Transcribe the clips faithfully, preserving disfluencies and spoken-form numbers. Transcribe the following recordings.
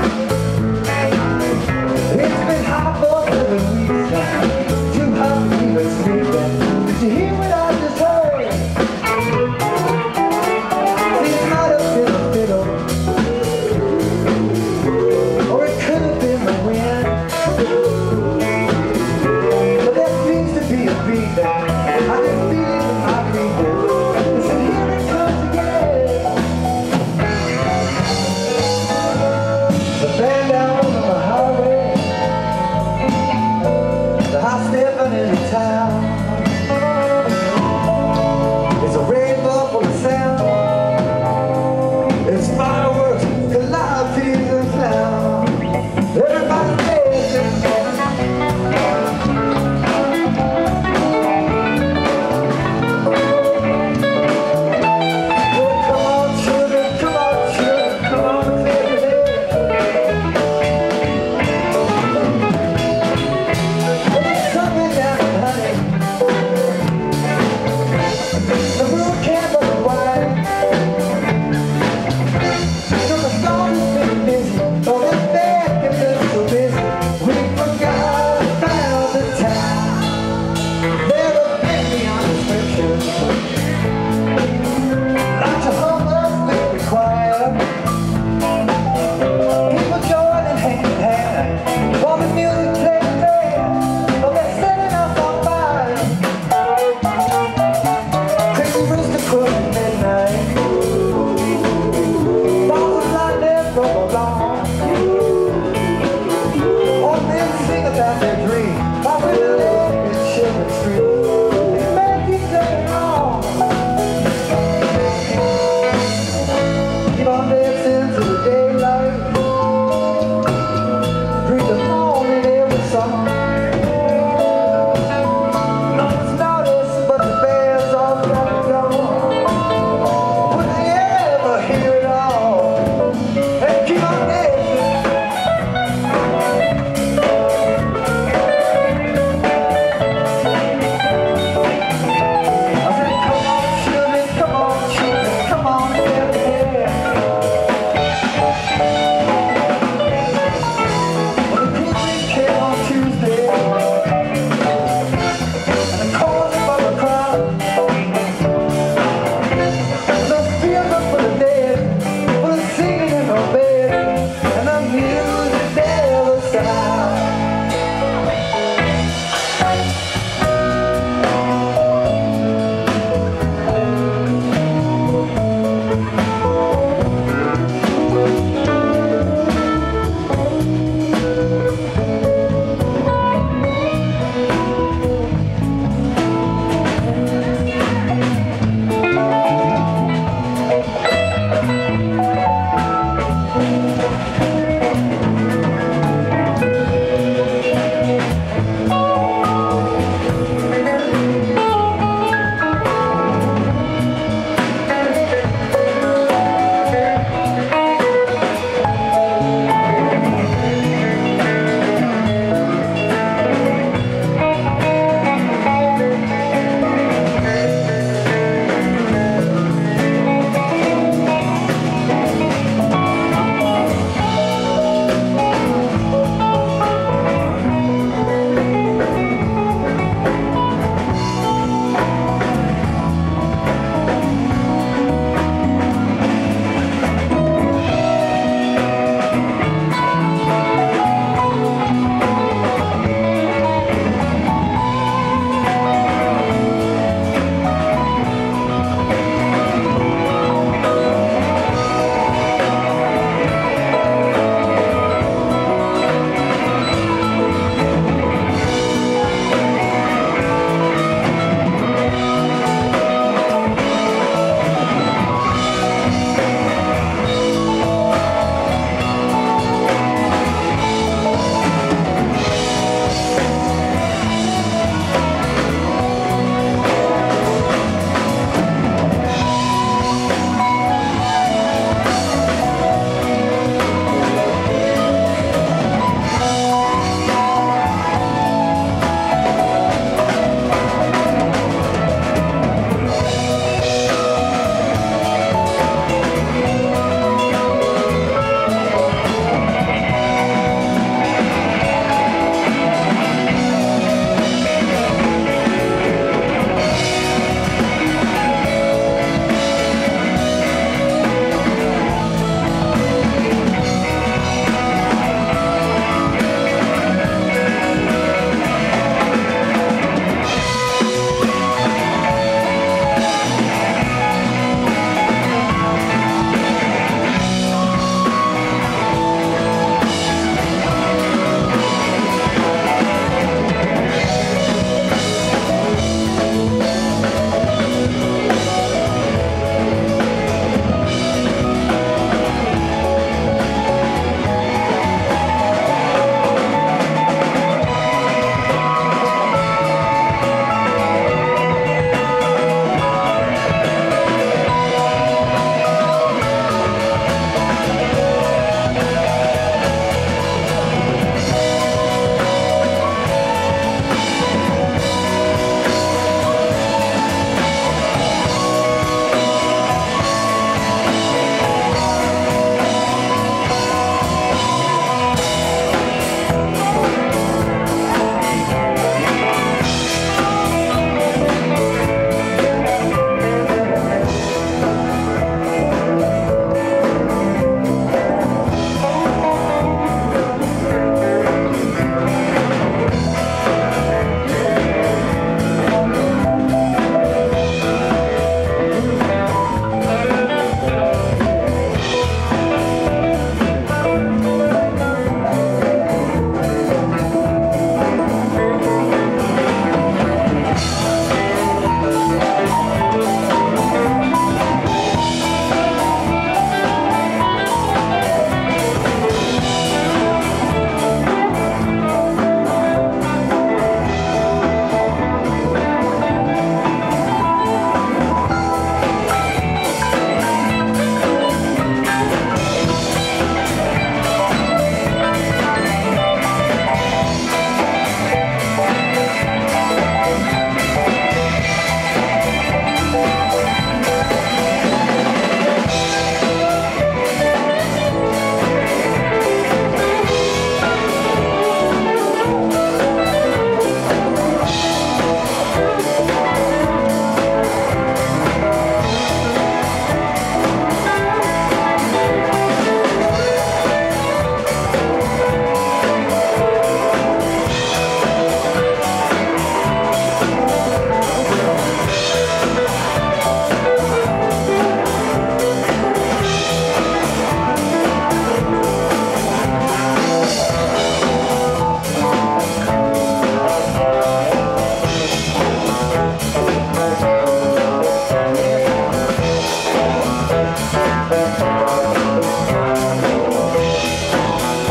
The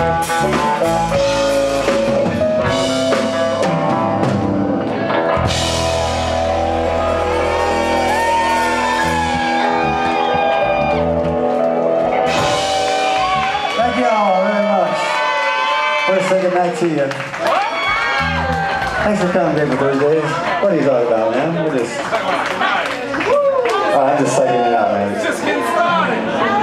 Good night to you. Thanks for coming, David Thursdays. What are you talking about, man? We're just... Oh, I'm just psyching it out, man. Just getting started.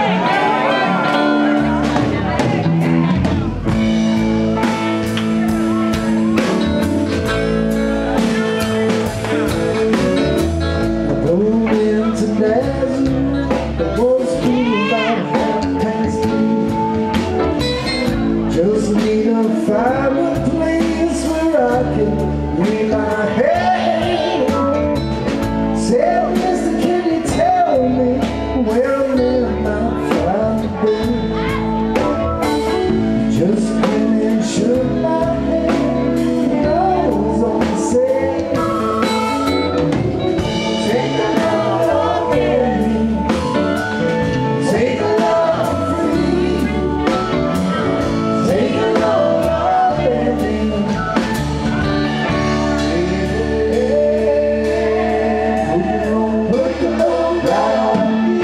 I rolled into Nazareth, the most people about half past three. Just need a fireplace where I can lay my head. Say, mister, can you tell me where I'm in my find just came and shook my head, and I was on the same. Take a love in me, take a love free, take a love in me. Put the love right on me.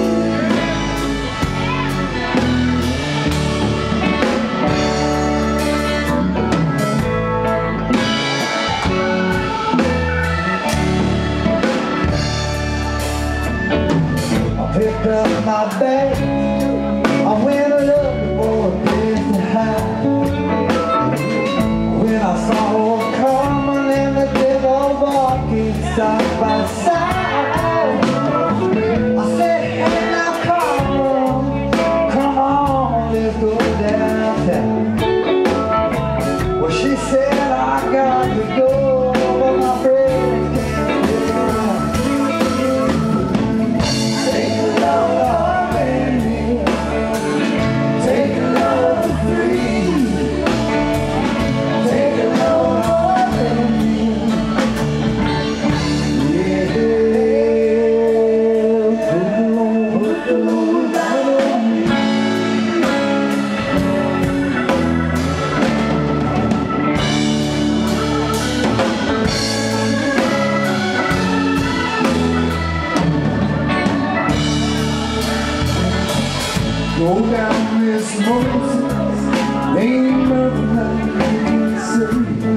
I picked up my bag, I went looking for a place to hide. When I saw old Carmen and the devil walking side by side, I said, hey now Carmen, come on, let's go downtown. Well, she said, I got to go, but my friends can't get around. Take a love in me, take a love free, take a love in me. Yeah, put the Lord, put the Lord right on me. Go down this Moses, ain't nothing I can say.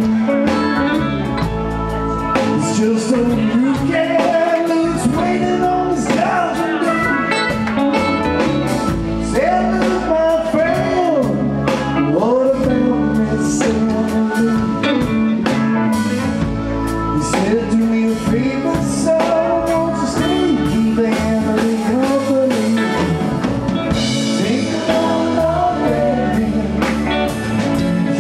It's just a new gal that's waiting on his thousand days. Said, look, my friend, what about me Sunday? He said, do me a favor, son, won't you stay, keep the family company. Take a love in me,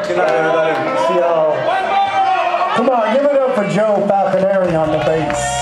Good night, everybody. See y'all. Come on, give it up for Joe Falconeri on the bass.